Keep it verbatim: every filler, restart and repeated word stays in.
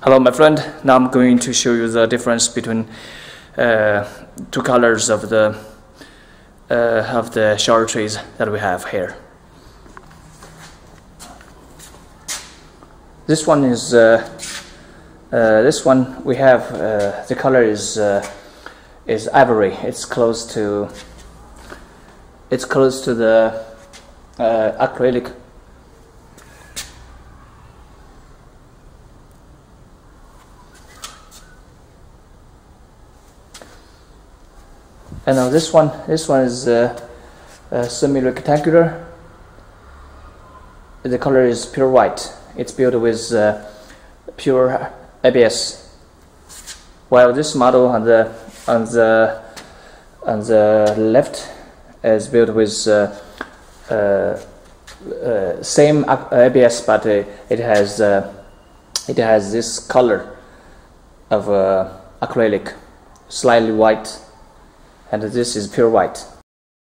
Hello my friend, now I'm going to show you the difference between uh, two colors of the uh, of the shower trays that we have here. This one is uh, uh, this one we have uh, the color is uh, is ivory. It's close to it's close to the uh, acrylic. And now this one, this one is uh, uh, semi-rectangular. The color is pure white. It's built with uh, pure A B S. While this model on the on the on the left is built with uh, uh, uh, same A B S, but uh, it has uh, it has this color of uh, acrylic, slightly white. And this is pure white.